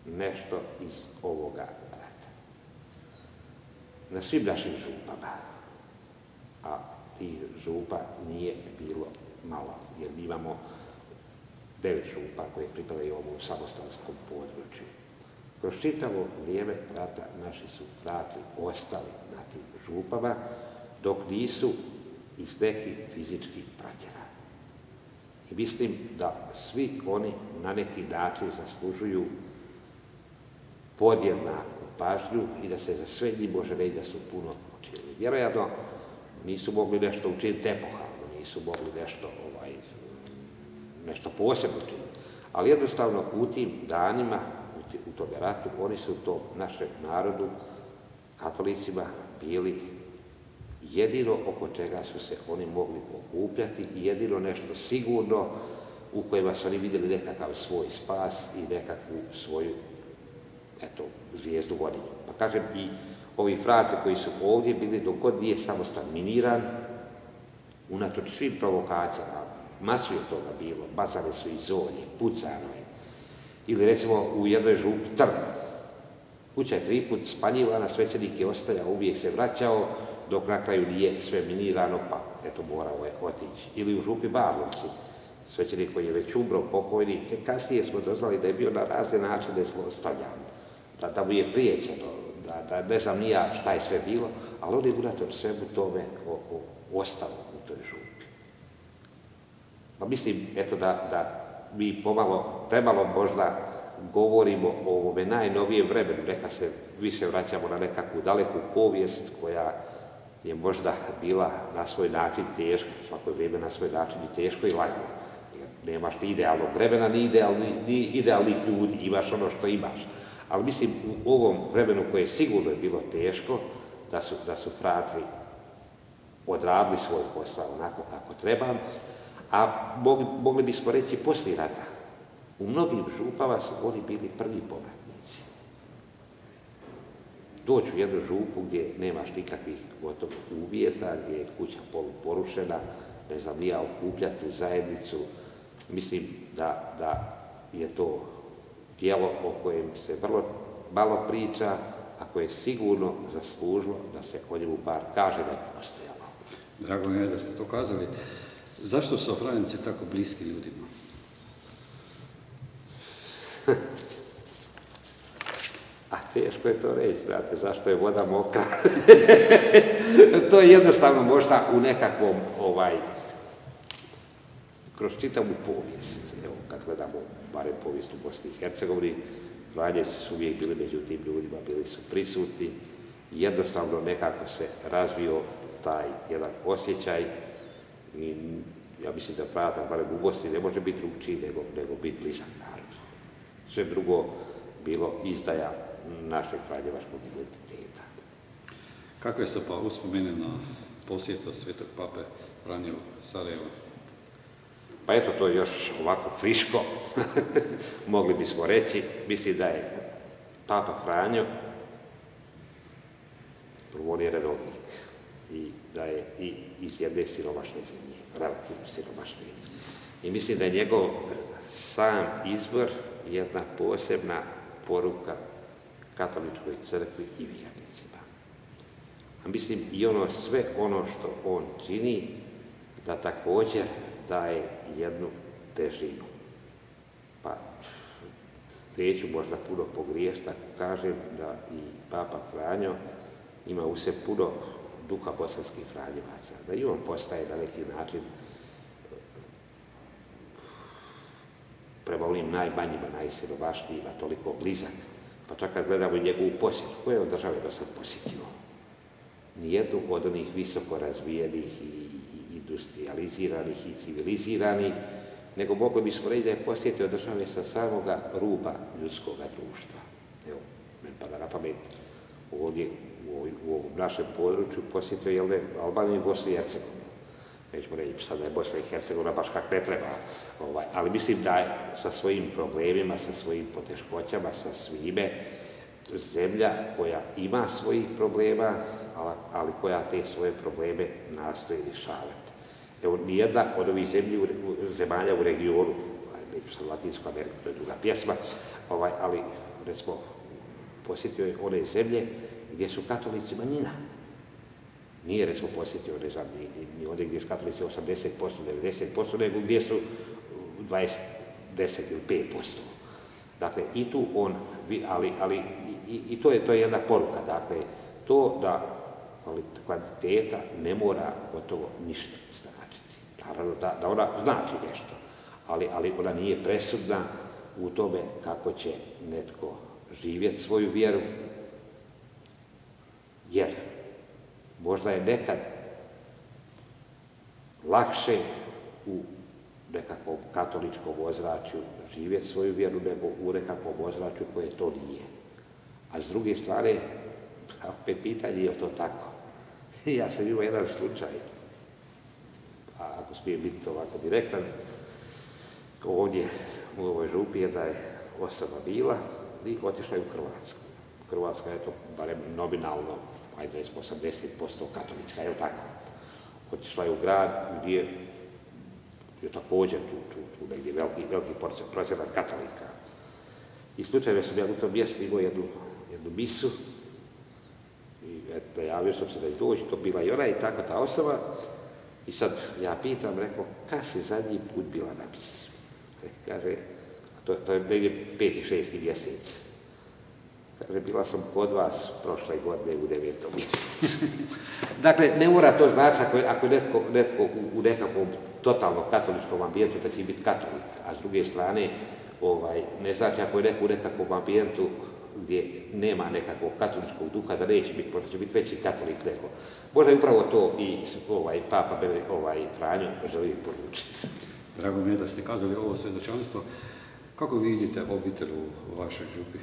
nešto iz ovoga rata. Na svim našim župama, a tih župa nije bilo malo, jer mi imamo 9 župa koje pripadaju ovom samostanskom području. Kroz čitavo vrijeme rata naši su frati ostali na tim župama, dok nisu iz nekih fizičkih protjerani. I mislim da svi oni na neki način zaslužuju podjednaku pažnju i da se za sve njih može reći da su puno učinili. Vjerojatno nisu mogli nešto učiniti epohalno, nisu mogli nešto posebno učiniti, ali jednostavno u tim danima, u tome ratu, oni su to našem narodu, katolicima, bili jedino oko čega su se oni mogli okupljati i jedino nešto sigurno u kojima su oni vidjeli nekakav svoj spas i nekakvu svoju, zvijezdu vodilju. Pa kažem, i ovi frati koji su ovdje bili, dok god nije samostan miniran, unatoč svim provokacijama, masu je toga bilo, bacane su i zolje, pucano je. Ili recimo u jednoj župi Trn. Kuća je 3 put spaljivana, svećenik je ostajao, uvijek se vraćao, dok na kraju nije sve minirano, pa morao je otići. Ili u župi Barlovci, svećenik koji je već umro, pokojni, kasnije smo doznali da je bio na razne načine zlostavljan, da mu je priječeno, da ne znam ni ja šta je sve bilo, ali on je unatoč svemu tome ostao u toj župi. Pa mislim, da mi premalo možda govorimo o ovome najnovijem vremenu, neka se više vraćamo na nekakvu daleku povijest koja je možda bila na svoj način teška, svako vrijeme na svoj način i teško i lagno. Nemaš ni idealnog vremena, ni idealnih ljudi, imaš ono što imaš. Ali mislim, u ovom vremenu koje je sigurno bilo teško, da su frati odradili svoj posao onako kako treba, a mogli bismo reći poslije rata. U mnogim župama su oni bili prvi povratnici. Doći u jednu župu gdje nemaš nikakvih gotovih uvjeta, gdje je kuća poluporušena, ne znam, nija okupljati u zajednicu. Mislim da je to djelo o kojem se vrlo malo priča, a koje je sigurno zaslužilo da se o njemu bar kaže da je postojalo. Drago mi je da ste to kazali. Zašto su Franjevci tako bliski ljudima? A teško je to reći, znate, zašto je voda mokra. To je jednostavno možda u nekakvom, kroz čitavu povijest. Evo, kad gledamo barem povijest u Bosni i Hercegovini, Franjevci su uvijek bili među tim ljudima, bili su prisutni. Jednostavno nekako se razvio taj jedan osjećaj i ja mislim da Frata, barem u Bosni, ne može biti drugčiji nego biti blizak narodu. Sve drugo bilo izdaja našeg franjevačkog identiteta. Kakve su pa uspomene na posjetu Svetog Pape Franje u Sarajevu? Pa eto, to je još ovako friško, mogli bismo reći. Mislim da je Papa Franjo, prvo on je redovnik i da je i iz jedne siromašne zemlje, relativno siromašne. I mislim da je njegov sam izbor jedna posebna poruka katoličkoj crkvi i vjernicima. A mislim i sve ono što on čini, da također daje jednu težinu. Pa neću možda puno pogriješiti ako kažem da i Papa Franjo ima u sebi puno duha bosanskih Franjevaca, da i on postaje na neki način prema onim najmanjima, najsiromašnijima, toliko blizak. Pa čak kad gledamo i njegovu posjetu, koje on države do sad posjetio? Nijednu od onih visoko razvijenih i industrializiranih i civiliziranih, nego mogli bismo reći da je posjetio države sa samoga ruba ljudskog društva. Evo, meni pada na pamet, ovdje u ovom našem području posjetio je Albaniju i Bosnu i Hercegovinu. Nećemo reći sad da je Bosna i Hercegovina baš kak ne treba, ali mislim da je sa svojim problemima, sa svojim poteškoćama, sa svime, zemlja koja ima svojih problema, ali koja te svoje probleme nastoji rješavati. Evo, nijedna od ovih zemalja u regionu, neću sad Latinsku Ameriku, to je druga pjesma, ali recimo, posjetio je one zemlje gdje su katolici manjina. Nije, recimo, posjetio, ne znam, ni ovdje gdje su katolici 80%, 90%, nego gdje su 20, 10 ili 5%. Dakle, i tu on, ali i to je jedna poruka, dakle, to da kvantiteta ne mora gotovo ništa značiti. Naravno da ona znači nešto, ali ona nije presudna u tome kako će netko živjeti svoju vjeru, jer možda je nekad lakše u nekakvom katoličkom ozračju živjeti svoju vjeru nego u nekakvom ozračju koje to nije. A s druge strane, opet pitanje je li to tako? Ja sam imao jedan slučaj, a ako smije biti ovako direktan, ovdje u ovoj župi jedna je osoba bila i otišla je u Hrvatsku. Hrvatska je to barem nominalno, ajde recimo 80% katolička, je li tako? Otišla je u grad gdje je također tu negdje veliki procenat katolika. I slučajno sam ja u tom mjestu imao jednu misu i najavio sam se da je doći, to bila i ona i tako ta osoba. I sad ja pitam, rekao, kad si zadnji put bila na misi? Kaže, to je negdje 5. 6. mjesec. Kaže, bila sam kod vas prošle godine u 9. mjesecu. Dakle, ne mora to znači ako je netko u nekakvom totalno katoličkom ambijentu da će biti katolik, a s druge strane ne znači ako je neko u nekakvom ambijentu gdje nema nekakvog katoličkog duha da neće biti, možda će biti veći katolik neko. Možda je upravo to i Papa Franjo želi poručiti. Drago mi je da ste kazali ovo svjedočanstvo. Kako vidite obitelj u vašoj župi?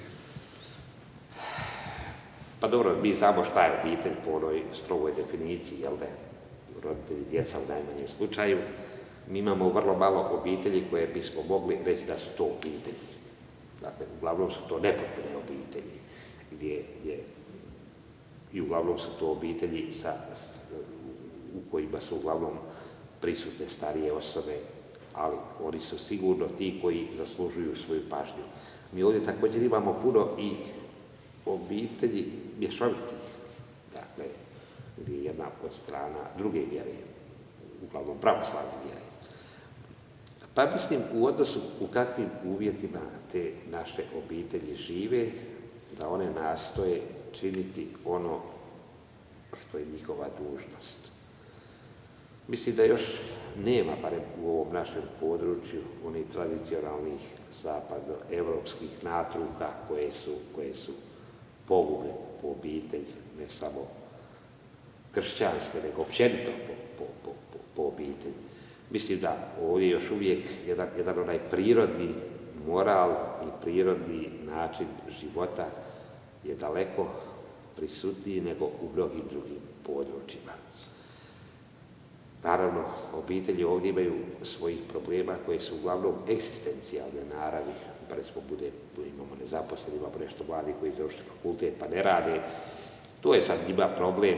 Pa dobro, mi znamo šta je obitelj po onoj strogoj definiciji, jel da? Roditelji, djeca u najmanjem slučaju. Mi imamo vrlo malo obitelji koje bismo mogli reći da su to obitelji. Dakle, uglavnom su to nepotpune obitelji, i uglavnom su to obitelji u kojima su uglavnom prisutne starije osobe, ali oni su sigurno ti koji zaslužuju svoju pažnju. Mi ovdje također imamo puno i obitelji mješovitih, dakle, gdje je jedna od strana druge vjere, uglavnom pravoslavne vjere. Pa mislim, u odnosu u kakvim uvjetima te naše obitelji žive, da one nastoje činiti ono što je njihova dužnost. Mislim da još nema, barem u ovom našem području, onih tradicionalnih zapadnoevropskih natruha koje su pogubne po obitelj, ne samo kršćanske, nego općenito po obitelji. Mislim da ovdje još uvijek jedan onaj prirodni moral i prirodni način života je daleko prisutniji nego u mnogim drugim područjima. Naravno, obitelji ovdje imaju svojih problema koji su uglavnom egzistencijalne naravi. Recimo, imamo nezaposleni, imamo nešto mladi koji završili fakultet pa ne rade. To je sad njima problem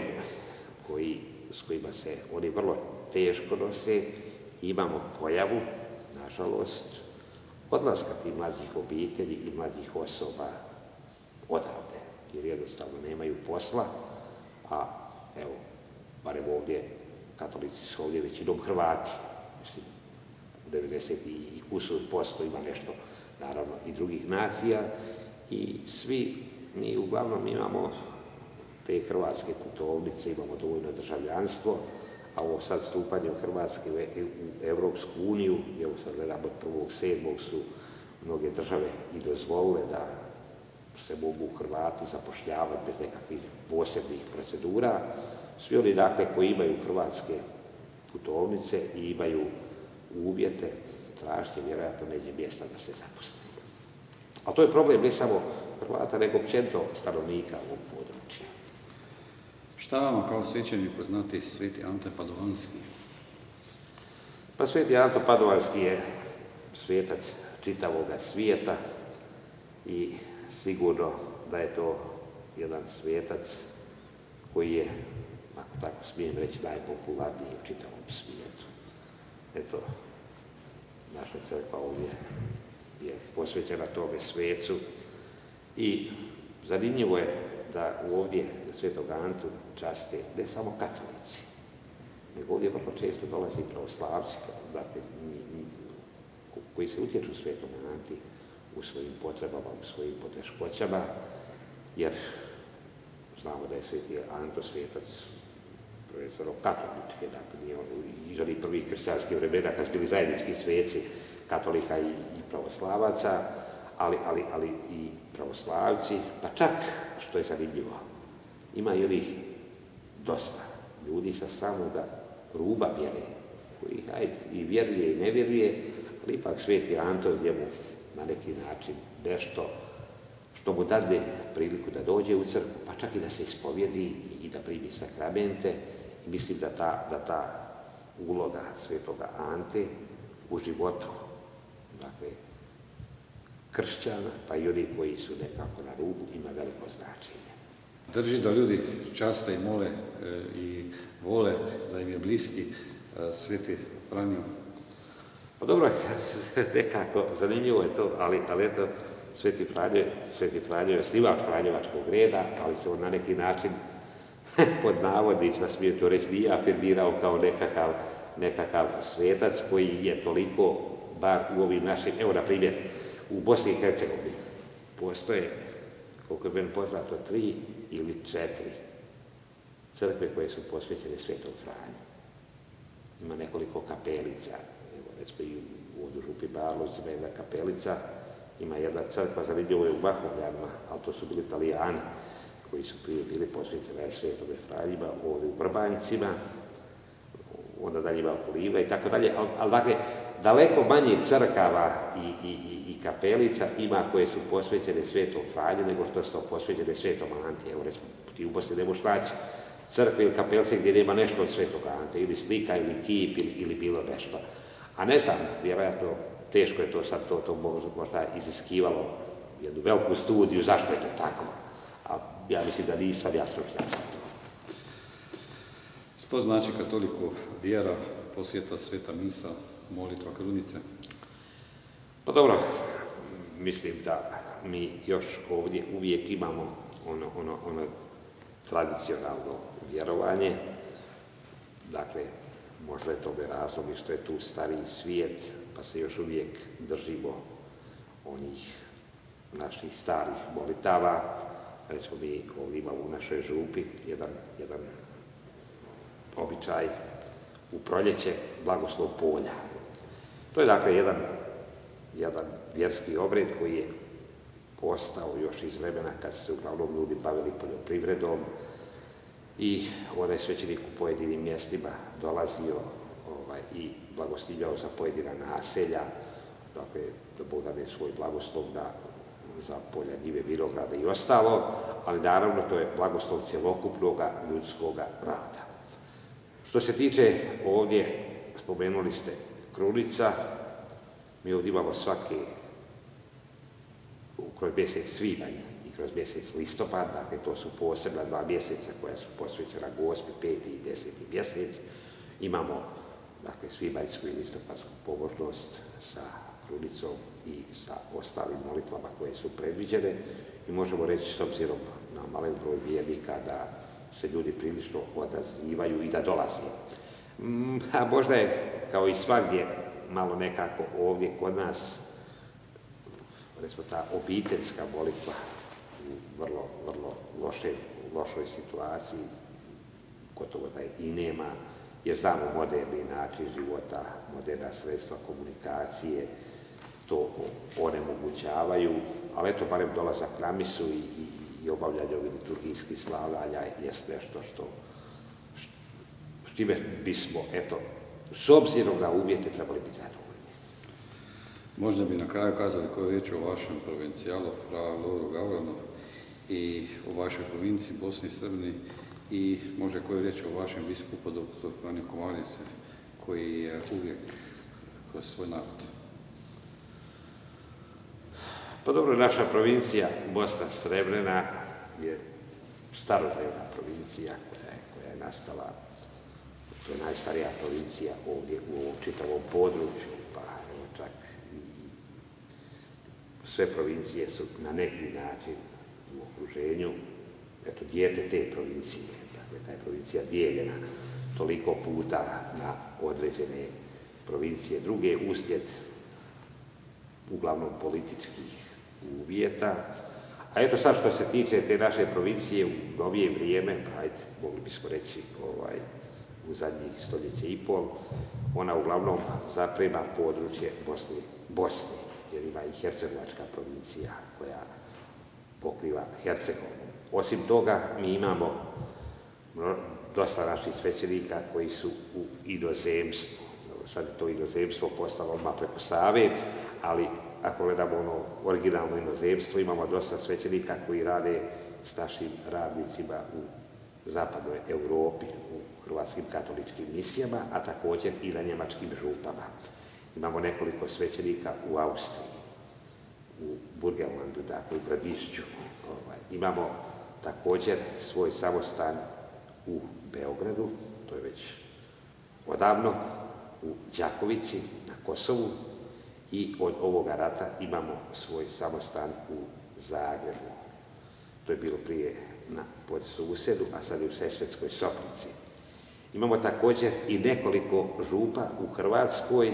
s kojima se oni vrlo teško nose. Imamo pojavu, nažalost, odlaska tih mlađih obitelji i mlađih osoba odavde, jer jednostavno nemaju posla, a evo, barem ovdje, katolici su ovdje većinom Hrvati, mislim, 90 i kusur posto ima nešto, naravno, i drugih nacija, i svi mi uglavnom imamo te hrvatske putovnice, imamo dovoljno državljanstvo, a ovo sad stupanje u Hrvatske u Evropsku uniju, evo sad gledamo od 1.7. su mnoge države i dozvolile da se mogu Hrvati zapošljavati bez nekakvih posebnih procedura. Svi oni, dakle, koji imaju hrvatske putovnice i imaju uvjete, tražiti vjerojatno neće mjesta da se zaposle. Ali to je problem ne samo Hrvata, nego općenito stanovnika ovog područja. Šta vama kao svećeniku znati Sveti Ante Padovanski? Pa Sveti Ante Padovanski je svetac čitavoga svijeta i sigurno da je to jedan svetac koji je, ako tako smijem reći, najpopularniji u čitavom svijetu. Eto, naša crkva ovdje je posvećena tome svecu I zanimljivo je da ovdje Svetog Antu časte ne samo katolici, nego ovdje vrlo često dolazi pravoslavci, dakle, koji se utječu Svetom Anti u svojim potrebama, u svojim poteškoćama, jer znamo da je Sveti Anto svetac prvenstveno katolički, dakle, nije on iz onih prvih kršćanskih vremena kad su bili zajednički sveci katolika i pravoslavaca, ali i pravoslavci, pa čak, što je zanimljivo, ima i ovih dosta ljudi sa samoga ruba vjere, koji i vjeruje i ne vjeruje, ali ipak Sveti Anto njemu na neki način nešto što mu dadne priliku da dođe u crkvu, pa čak i da se ispovjedi i da primi sakramente. I mislim da ta uloga Svetoga Ante u životu, dakle, kršćana, pa i oni koji su nekako na rubu, ima veliko značenje. Drži da ljudi časte i mole i vole da im je bliski Sveti Franjo. Pa dobro, nekako zanimljivo je to, ali eto, Sveti Franjo je osnivač Franjevačkog reda, ali se on na neki način, pod navodnicima smije to reći, nije afirmirao kao nekakav svetac koji je toliko, bar u ovim našim, evo na primjer, u Bosni i Hercegovini postoje, koliko je meni poznato, 3 ili 4 crkve koje su posvećene Svetom Franji. Ima nekoliko kapelica, evo recimo i u Župi Barlovcima jedna kapelica, ima jedna crkva, zanimljivo je u Bahovljanima, ali to su bili Italijani koji su prije bili posvećeni Svetome Franjima, ovdje u Vrbanjcima, onda dalje ima Poliva i tako dalje, ali dakle, daleko manje crkava i kapelica ima koje su posvećene Svetom Franji nego što su posvećene Svetom Anti. Evo recimo, ti u Bosni ne možeš naći crkve ili kapelice gdje nema nešto od Svetog Ante, ili slika, ili kip, ili bilo nešto. A ne znam, vjerojatno, teško je to sad, to možda iziskivalo jednu veliku studiju, zašto je to tako. A ja mislim da nisam ja stručnjak za to. Što znači katoliku vjera, posjeta Sveta misa, molitva krunice? Pa dobro, mislim da mi još ovdje uvijek imamo ono tradicionalno vjerovanje. Dakle, možda je tome razlog i što je tu stariji svijet, pa se još uvijek držimo onih naših starih molitava. Recimo mi ovdje imamo u našoj župi jedan običaj u proljeće, blagoslov polja. To je dakle jedan vjerski obred koji je postao još iz vremena kad se uglavnom ljudi bavili poljoprivredom i onaj svećenik u pojedinim mjestima dolazio i blagoslovljao za pojedina naselja, dakle da Bog dade svoj blagoslov za polja, njive, vinograda i ostalo, ali naravno to je blagoslov cjelokupnog ljudskog rada. Što se tiče ovdje, spomenuli ste krunica, mi ovdje imamo svaki, kroz mjesec svibanj i kroz mjesec listopad, dakle to su posebna 2 mjeseca koja su posvećena Gospi, 5. i 10. mjesec. Imamo, dakle, svibanjsku i listopadsku pobožnost sa krunicom i sa ostalim molitvama koje su predviđene i možemo reći s obzirom na malen broj vjernika da se ljudi prilično odazivaju i da dolaze. A možda je, kao i svagdje, malo nekako ovdje kod nas, recimo ta obiteljska molitva u vrlo lošoj situaciji, gotovo da i nema, jer znamo moderni način života, moderna sredstva komunikacije, to onemogućavaju, ali eto, barem dolazak na misu i obavljanje ovih liturgijskih slavljanja jest nešto s čime bismo, eto, s obzirom na uvjete trebali biti zadovoljni. Možda bi na kraju kazali koju riječ o vašem provincijalu, fra Lovru Gavranu, i o vašoj provinciji Bosni i Srbiji i možda koju riječ o vašem biskupu dr. Franjo Komarice, koji je uvijek kroz svoj narod. Pa dobro, naša provincija Bosna Srebrena je starodrevna provincija koja je nastala, to je najstarija provincija ovdje u ovom čitavom području, pa evo čak i sve provincije su na neki način u okruženju, eto, dijete te provincije. Dakle, ta je provincija dijeljena toliko puta na određene provincije druge uslijed uglavnom političkih uvjeta. A eto sad što se tiče te naše provincije u novije vrijeme, ajde, mogli bismo reći u zadnjih stoljeće i pol, ona uglavnom zaprema područje Bosne, jer ima i Hercegovačka provincija koja pokriva Hercegovinu. Osim toga, mi imamo dosta naših svećenika koji su u inozemstvu. Sad je to inozemstvo postalo odmah preko Save, ali ako gledamo ono originalno inozemstvo, imamo dosta svećenika koji rade s našim radnicima u zapadnoj Europi, u hrvatskim katoličkim misijama, a također i na njemačkim župama. Imamo nekoliko svećenika u Austriji, u Burgenlandu, dakle u Gradišću. Imamo također svoj samostan u Beogradu, to je već odavno, u Đakovici, na Kosovu, i od ovoga rata imamo svoj samostan u Zagrebu. To je bilo prije na Podsusedu, a sad je u Sesvetskoj Sopnici. Imamo također i nekoliko župa u Hrvatskoj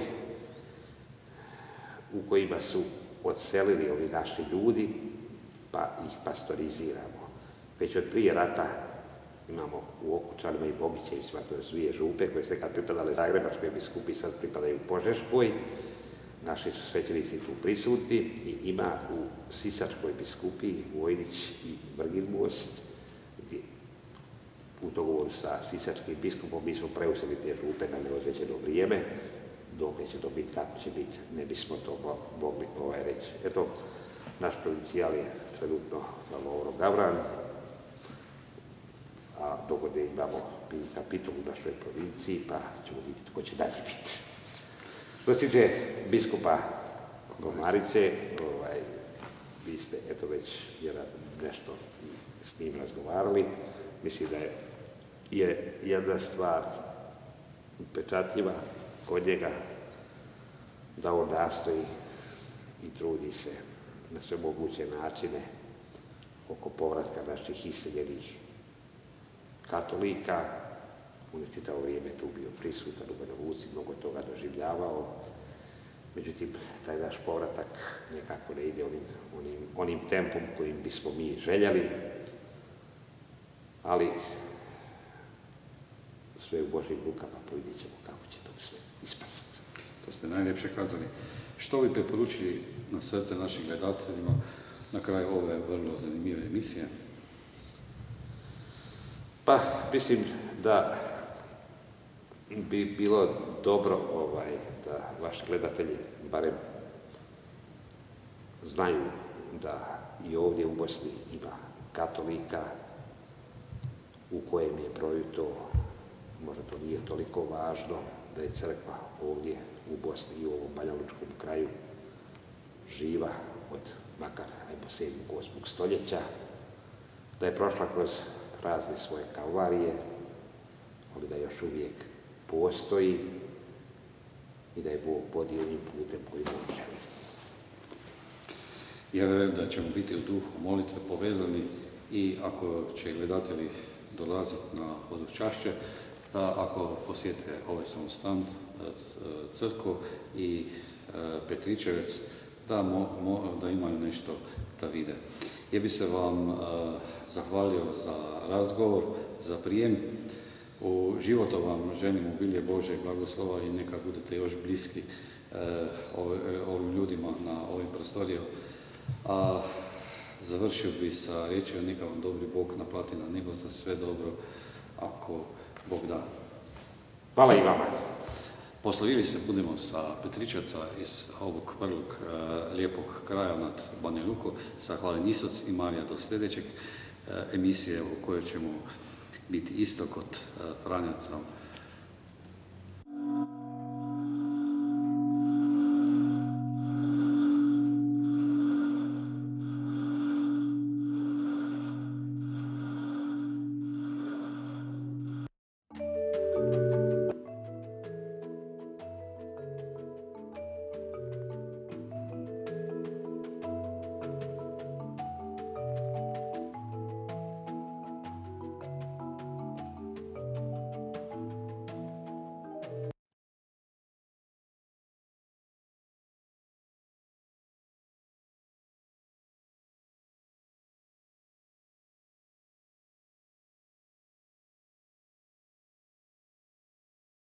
u kojima su odselili ovi naši ljudi, pa ih pastoriziramo. Već od prije rata imamo u Okučanima i Bogićevcima, to su dvije župe koje su nekad pripadale Zagrebačkoj biskupiji, sad pripadaju Požeškoj. Naši su svećenici tu prisutni i ima u Sisačkoj biskupiji Vojnić i Vrginmost, gdje u dogovoru sa sisačkim biskupom mi smo preuzeli te župe na neodređeno vrijeme. Dokle će to biti, kako će biti, ne bismo to mogli reći. Eto, naš provincijal je trenutno Lovro Gavran, a dogode imamo kapitul u našoj provinciji, pa ćemo vidjeti ko će dalje biti. Što se tiče biskupa Komarice, vi ste eto već nešto s njim razgovarali. Mislim da je jedna stvar upečatljiva kod njega, da on nastoji i trudi se na sve moguće načine oko povratka naših iseljenih katolika. On je čitavo vrijeme tu bio prisutan u Banja Luci, mnogo toga doživljavao. Međutim, taj naš povratak nekako ne ide onim tempom kojim bismo mi željeli, ali sve u Božjim rukama, pa vidjet ćemo kako će to sve ispasti. To ste najljepše kazali. Što bi preporučili na srce našim gledateljima na kraju ove vrlo zanimljive emisije? Pa, mislim da bi bilo dobro da vaši gledatelji barem znaju da i ovdje u Bosni ima katolika u kojem je broju to, možda to nije toliko važno, da je crkva ovdje u Bosni i u ovom banjalučkom kraju živa od makar 7. 8. stoljeća, da je prošla kroz razne svoje kalvarije, ali da još uvijek postoji i da je Bog vodio njim putem koji on želi. Ja vjerujem da ćemo biti u duhu molitve povezani i ako će gledatelji dolaziti na hodočašće, da ako posjete ovaj samostan, crkvu i Petričevec, da imaju nešto da vide. Ja bih se vam zahvalio za razgovor, za prijem. U životu vam želim obilje Bože i blagoslova i neka budete još bliski ovim ljudima na ovim prostorijama. A završio bi sa riječima neka vam dobri Bog naplati na nebo za sve dobro, ako Bog da. Hvala i vama. Poslovili se budemo sa Petričevca iz ovog vrlog lijepog kraja nad Banja Luku sa Hvalen Isus i Marija do sljedećeg emisije u kojoj ćemo biti isto kod Franjaca